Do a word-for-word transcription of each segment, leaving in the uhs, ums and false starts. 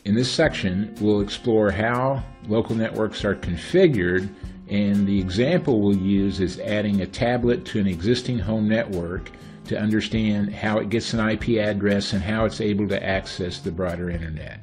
In this section, we'll explore how local networks are configured, and the example we'll use is adding a tablet to an existing home network to understand how it gets an I P address and how it's able to access the broader internet.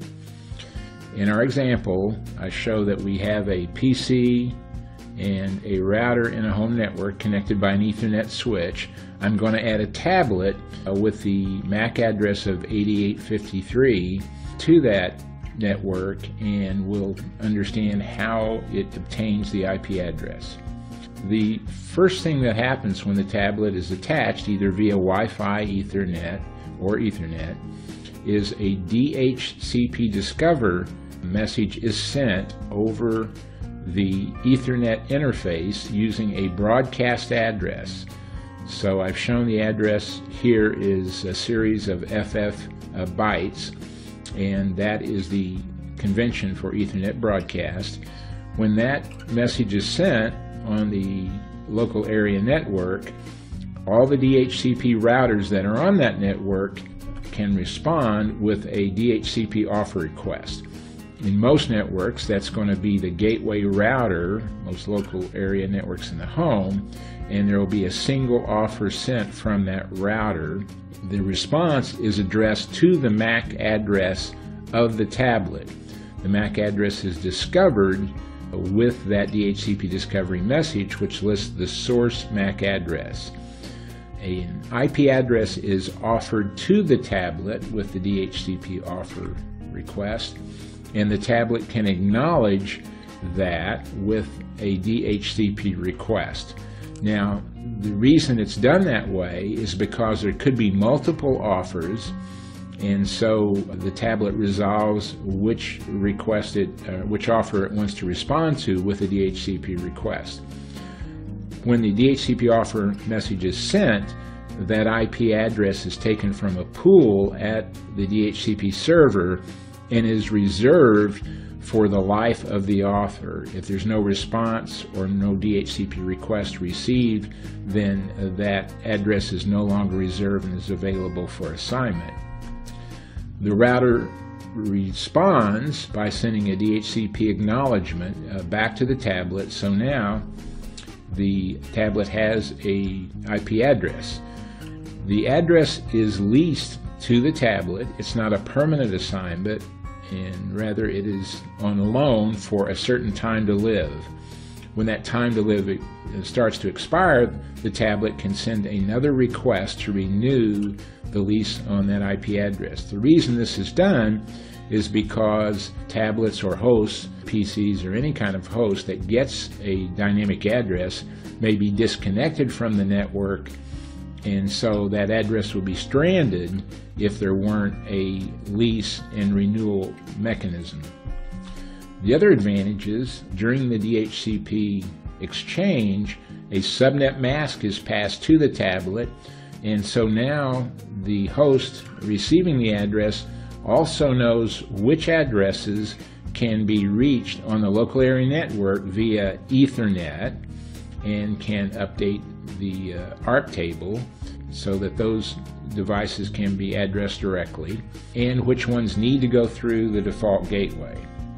In our example, I show that we have a P C and a router in a home network connected by an Ethernet switch. I'm going to add a tablet uh, with the M A C address of eighty-eight fifty-three to that network, and we'll understand how it obtains the I P address. The first thing that happens when the tablet is attached, either via Wi-Fi, Ethernet, or Ethernet, is a D H C P discover message is sent over the Ethernet interface using a broadcast address. So I've shown the address here is a series of F F uh, bytes, and that is the convention for Ethernet broadcast. When that message is sent on the local area network, all the D H C P routers that are on that network can respond with a D H C P offer request. In most networks, that's going to be the gateway router, most local area networks in the home, and there will be a single offer sent from that router. The response is addressed to the M A C address of the tablet. The M A C address is discovered with that D H C P discovery message, which lists the source M A C address. An I P address is offered to the tablet with the D H C P offer request, and the tablet can acknowledge that with a D H C P request. Now, the reason it's done that way is because there could be multiple offers, and so the tablet resolves which request it, uh, which offer it wants to respond to with a D H C P request. When the D H C P offer message is sent, that I P address is taken from a pool at the D H C P server and is reserved for the life of the offer. If there's no response or no D H C P request received, then uh, that address is no longer reserved and is available for assignment. The router responds by sending a D H C P acknowledgement uh, back to the tablet, so now the tablet has a I P address. The address is leased to the tablet. It's not a permanent assignment, and rather it is on loan for a certain time to live. When that time to live starts to expire, the tablet can send another request to renew the lease on that I P address. The reason this is done is because tablets or hosts, P Cs or any kind of host that gets a dynamic address may be disconnected from the network, and so that address will be stranded if there weren't a lease and renewal mechanism. The other advantage is during the D H C P exchange, a subnet mask is passed to the tablet, and so now the host receiving the address also knows which addresses can be reached on the local area network via Ethernet and can update the uh, A R P table so that those devices can be addressed directly, and which ones need to go through the default gateway.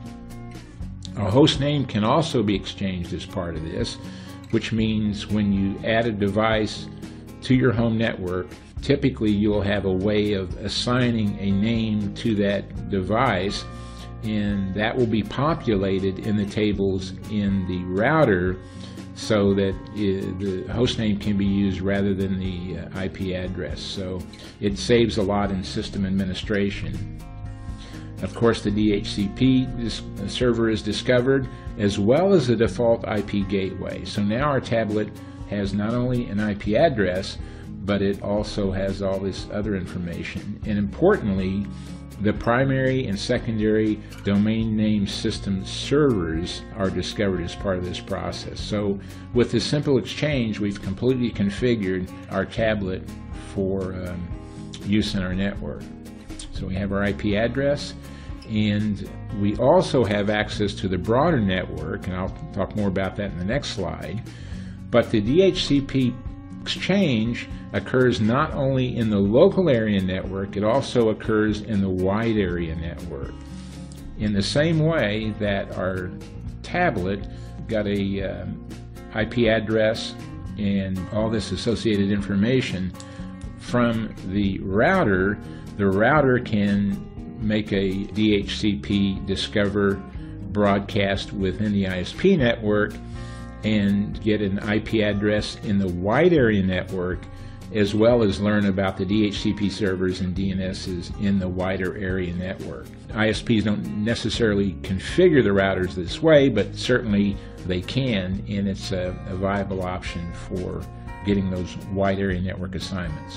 A host name can also be exchanged as part of this, which means when you add a device to your home network, typically you'll have a way of assigning a name to that device, and that will be populated in the tables in the router so that it, the host name can be used rather than the uh, I P address. So it saves a lot in system administration. Of course, the D H C P server is discovered, as well as the default I P gateway. So now our tablet has not only an I P address, but it also has all this other information. And importantly, the primary and secondary domain name system servers are discovered as part of this process. So with this simple exchange, we've completely configured our tablet for um, use in our network. So we have our I P address, and we also have access to the broader network, and I'll talk more about that in the next slide. But the D H C P exchange occurs not only in the local area network, it also occurs in the wide area network. in the same way that our tablet got a uh, I P address and all this associated information from the router, the router can make a D H C P discover broadcast within the I S P network and get an I P address in the wide area network, as well as learn about the D H C P servers and D N Ss in the wider area network. I S Ps don't necessarily configure the routers this way, but certainly they can, and it's a, a viable option for getting those wide area network assignments.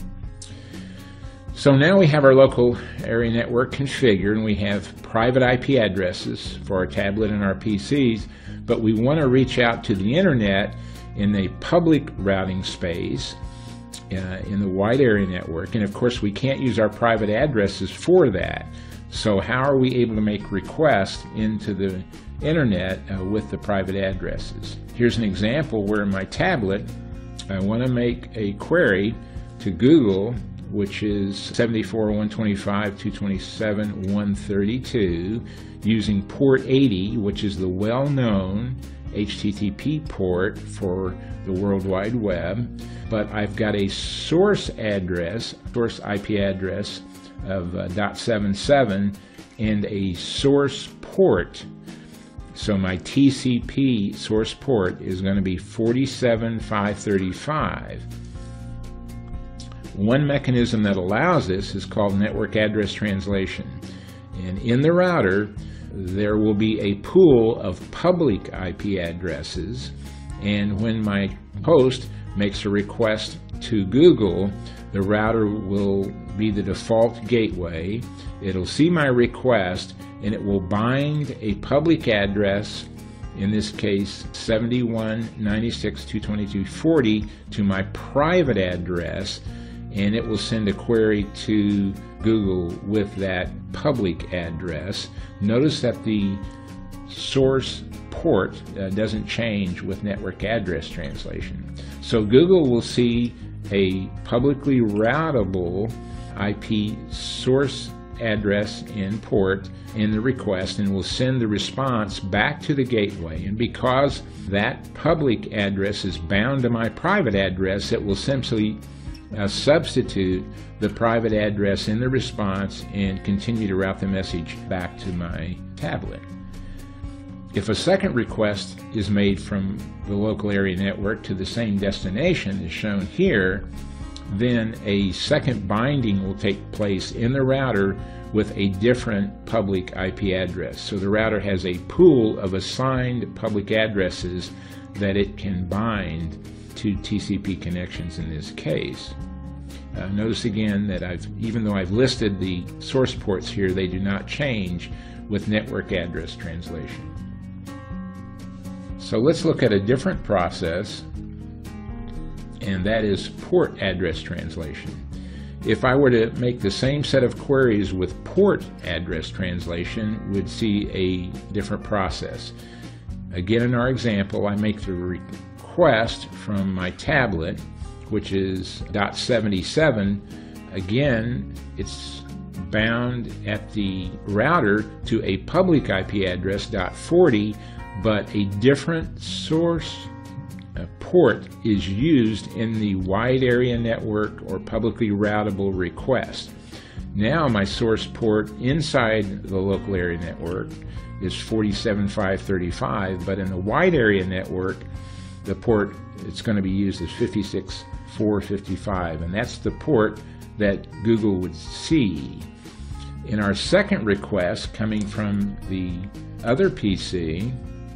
So now we have our local area network configured, and we have private I P addresses for our tablet and our P Cs, but we want to reach out to the internet in a public routing space uh, in the wide area network, and of course we can't use our private addresses for that. So how are we able to make requests into the internet uh, with the private addresses? Here's an example where in my tablet I want to make a query to Google, which is seventy-four dot one twenty-five dot two twenty-seven dot one thirty-two, using port eighty, which is the well-known H T T P port for the World Wide Web. But I've got a source address, source I P address of uh, dot seventy-seven and a source port. So my T C P source port is going to be forty-seven dot five thirty-five. One mechanism that allows this is called network address translation. And in the router, there will be a pool of public I P addresses. And when my host makes a request to Google, the router will be the default gateway. It'll see my request, and it will bind a public address, in this case seventy-one dot ninety-six dot two twenty-two dot forty, to my private address, and it will send a query to Google with that public address. Notice that the source port uh, doesn't change with network address translation. So Google will see a publicly routable I P source address and port in the request, and will send the response back to the gateway. And because that public address is bound to my private address, it will simply uh, substitute the private address in the response and continue to route the message back to my tablet. If a second request is made from the local area network to the same destination as shown here, then a second binding will take place in the router with a different public I P address. So the router has a pool of assigned public addresses that it can bind to T C P connections in this case. Uh, notice again that I've, even though I've listed the source ports here, they do not change with network address translation. So let's look at a different process, and that is port address translation. If I were to make the same set of queries with port address translation, we'd see a different process. Again, in our example, I make the request from my tablet, which is dot seventy-seven. Again, it's bound at the router to a public I P address dot forty, but a different source uh, port is used in the wide area network or publicly routable request. Now my source port inside the local area network is forty-seven dot five thirty-five, but in the wide area network, the port it's going to be used is fifty-six dot four fifty-five, and that's the port that Google would see. In our second request coming from the other P C,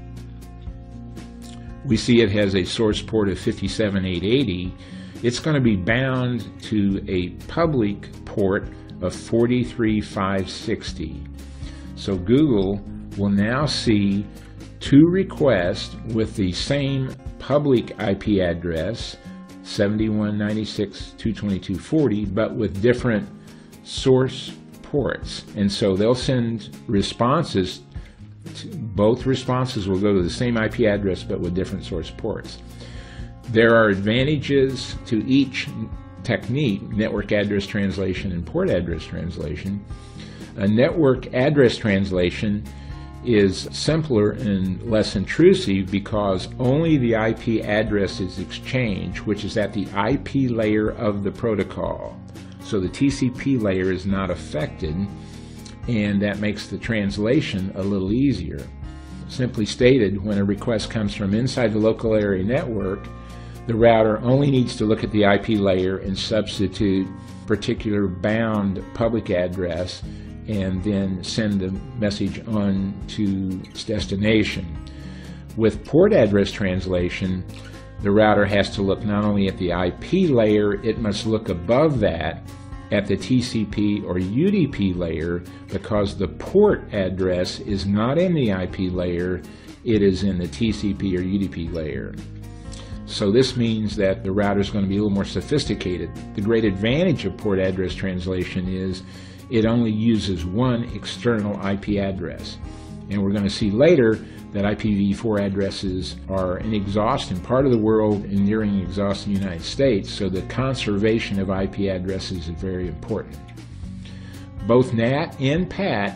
we see it has a source port of fifty-seven dot eight eighty. It's going to be bound to a public port of forty-three dot five sixty. So Google will now see two requests with the same public I P address, seventy-one dot ninety-six dot two twenty-two dot forty, but with different source ports. And so they'll send responses. Both responses will go to the same I P address but with different source ports. There are advantages to each technique, network address translation and port address translation. A network address translation is simpler and less intrusive because only the I P address is exchanged, which is at the I P layer of the protocol. So the T C P layer is not affected, and that makes the translation a little easier. Simply stated, when a request comes from inside the local area network, the router only needs to look at the I P layer and substitute particular bound public address and then send the message on to its destination. With port address translation, the router has to look not only at the I P layer, it must look above that at the T C P or U D P layer, because the port address is not in the I P layer, it is in the T C P or U D P layer. So this means that the router is going to be a little more sophisticated. The great advantage of port address translation is it only uses one external I P address. And we're going to see later that I P v four addresses are an exhaust in part of the world and nearing exhaust in the United States, so the conservation of I P addresses is very important. Both N A T and P A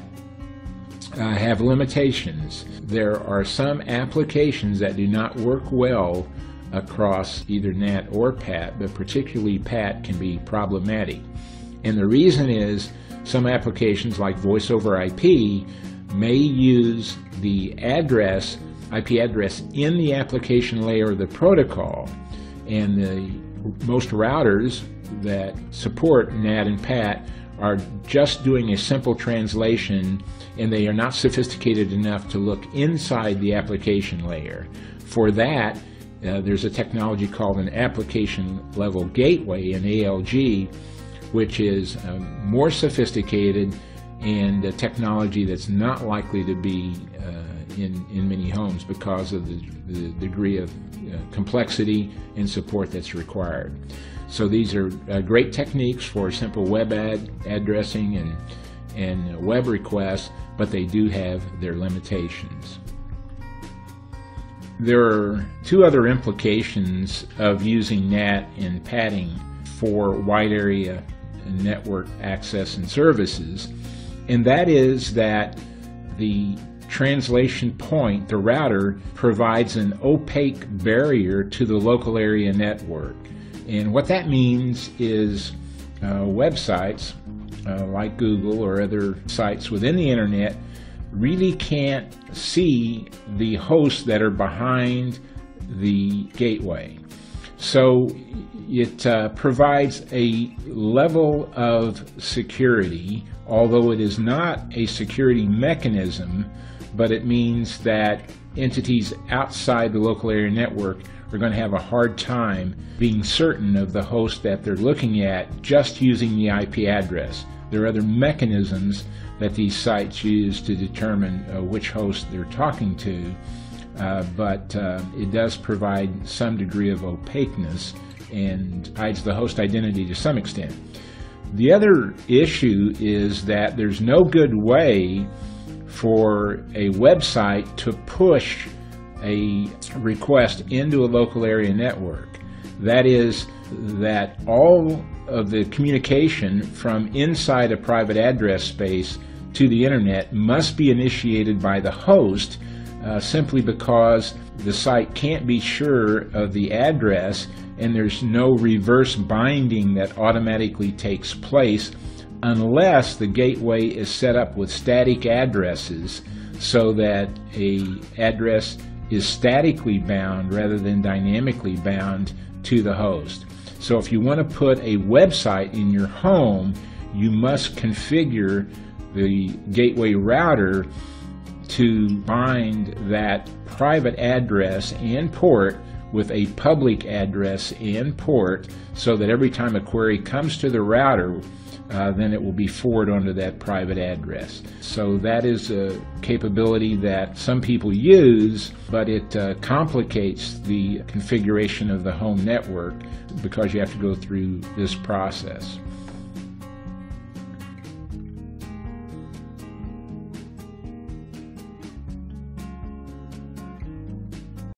T uh, have limitations. There are some applications that do not work well across either N A T or P A T, but particularly P A T can be problematic. And the reason is some applications like voice over I P may use the address, I P address in the application layer of the protocol, and the most routers that support N A T and P A T are just doing a simple translation, and they are not sophisticated enough to look inside the application layer. For that, uh, there's a technology called an application level gateway, an A L G, which is um, more sophisticated and a technology that's not likely to be uh, in, in many homes because of the, the degree of uh, complexity and support that's required. So these are uh, great techniques for simple web ad addressing and, and web requests, but they do have their limitations. There are two other implications of using N A T and patting for wide area network access and services, and that is that the translation point, the router, provides an opaque barrier to the local area network. And what that means is uh, websites uh, like Google or other sites within the internet really can't see the hosts that are behind the gateway. So it uh, provides a level of security, although it is not a security mechanism, but it means that entities outside the local area network are going to have a hard time being certain of the host that they're looking at just using the I P address. There are other mechanisms that these sites use to determine uh, which host they're talking to, uh, but uh, it does provide some degree of opaqueness and hides the host identity to some extent. The other issue is that there's no good way for a website to push a request into a local area network. That is, that all of the communication from inside a private address space to the internet must be initiated by the host, uh, simply because the site can't be sure of the address, and there's no reverse binding that automatically takes place unless the gateway is set up with static addresses, so that a address is statically bound rather than dynamically bound to the host. So if you want to put a website in your home, you must configure the gateway router to bind that private address and port with a public address and port, so that every time a query comes to the router, uh, then it will be forwarded onto that private address. So that is a capability that some people use, but it uh, complicates the configuration of the home network because you have to go through this process.